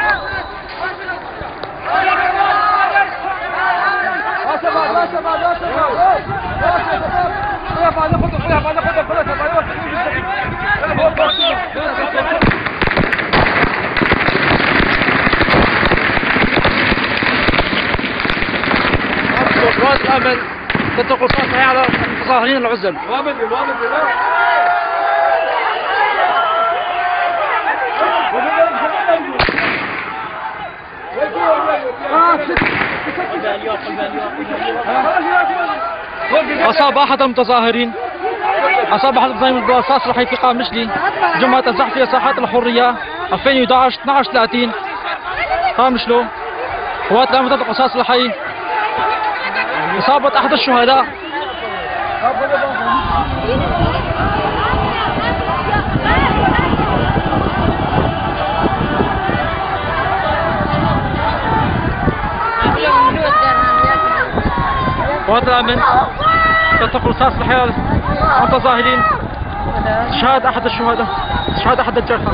قوات الأمن تطلق رصاص على المتظاهرين العزل. أصاب أحد المتظاهرين برصاص رحيل في قام مشلي جمعة الزحف في ساحات الحرية 2011 12/30 قام مشلو. قوات الأمن تطلق رصاص الحي. إصابة أحد الشهداء. قوات الأمن تطلق رصاص الحي المتظاهرين. شهد أحد الشهداء، شهد أحد الجرحى.